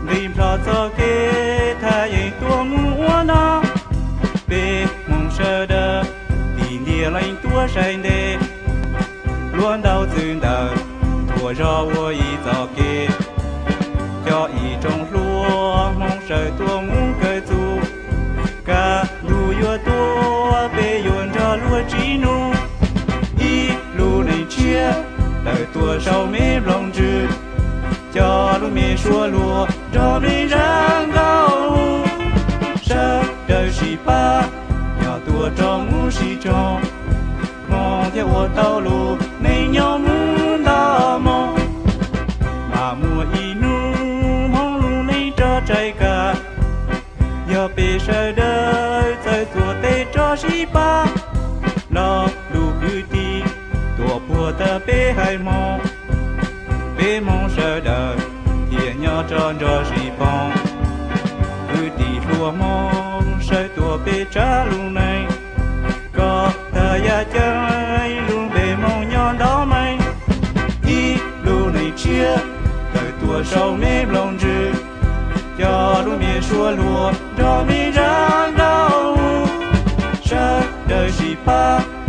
tìm ra cho kê thay tua mua na về mong sợ đờ tìm địa lạnh tua say đê luôn đau dừng đờ thua ra vô ý cho kê cho ý trong lúa mong sợ tua muốn cơ tu cả lúa yo tua về yuan ra lúa chỉ nu ý lúa này chia đời tua sau mê lòng trừ cho lúa mê xua lúa cho mê răng cao sợ đời sĩ ba nhỏ tua trong ngũ sĩ trong mong theo ô tàu lúa này nhau muốn đau mong mà mùa y nu mong lúa này cho trái cả giờ bị sợ đời trời tua tê cho sĩ ba lo lúa cứ đi tua bùa ta bê hai mong bê mong sợ đời thiện nhỏ tròn cho sĩ bông cứ đi lúa mong sợ tua bê trả lúa này có thời gian chơi luôn bề mong nhon đó mây ý lúa này chia đời tua sau mê lòng trừ cho lúa mê xua lúa cho mê ráng đau sợ đời sĩ ba